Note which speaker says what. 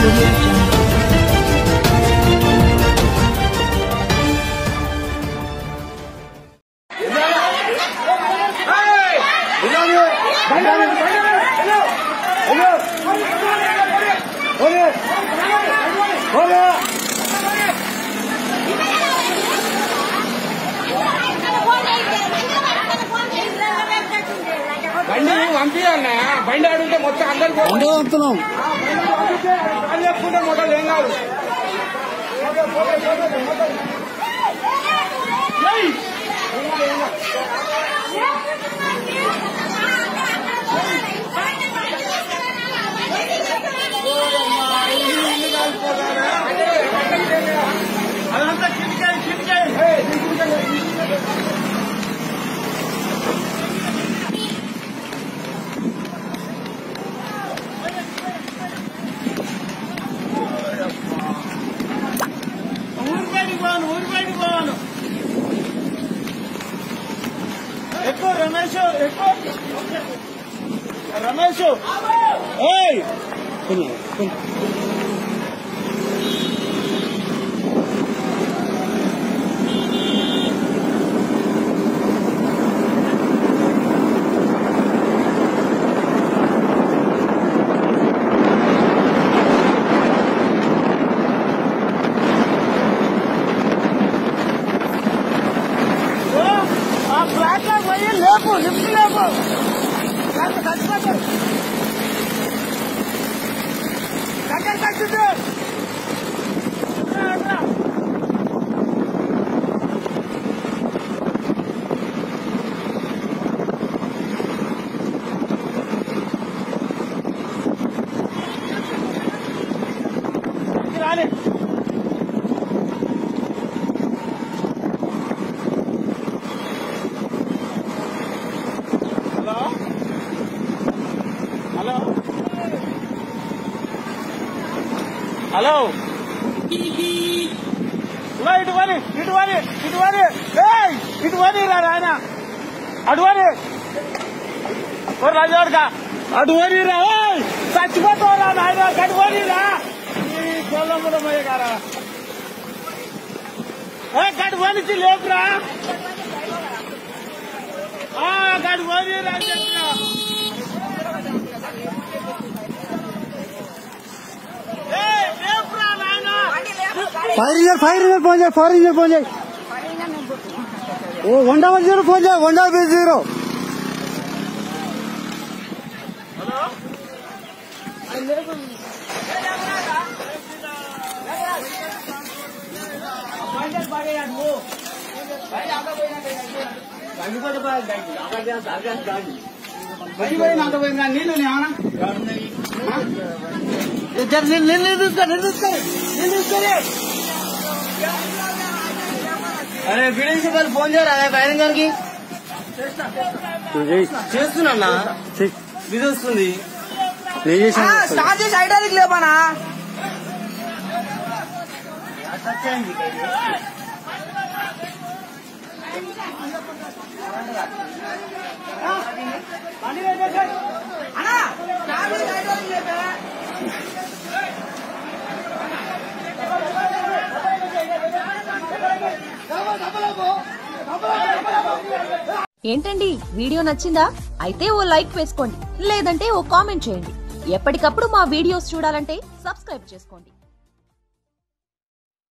Speaker 1: బండి పంపించాలన్నా బండి అడిగితే మొత్తం అందరికీ చెప్పుకుంటే మొదలు ఏం కాదు. అదంతా కిటికాయి ఎక్కువ రమేష్ లేపు లిఫ్ట్ లేపు దగ్గర తగ్గుతుంది. రాలే హలో ఇటువని రా ఆయన అటువని రాజవాడుగా అటువని రా చచ్చిపోతావురా నాయన కటువని రా కొల్లమ్మయ్య గారా కటువనిచ్చి లేపురా కటువని రా చెప్పిన
Speaker 2: ఫైర్ ఇంజన్ ఫోన్ చేయి ఓ 100 ఫోన్ చేయి 100.
Speaker 1: నీళ్ళు
Speaker 2: అరే బిల్డింగ్ వాళ్ళు ఫోన్ చేయరా ఫైరింగ్ గారికి చేస్తున్నా ఇది వస్తుంది
Speaker 3: స్టార్ట్ చేసి ఐడానికి లేపానా
Speaker 4: ఏంటండి వీడియో నచ్చిందా? అయితే ఓ లైక్ వేసుకోండి, లేదంటే ఓ కామెంట్ చేయండి. ఎప్పటికప్పుడు మా వీడియోస్ చూడాలంటే సబ్స్క్రైబ్ చేసుకోండి.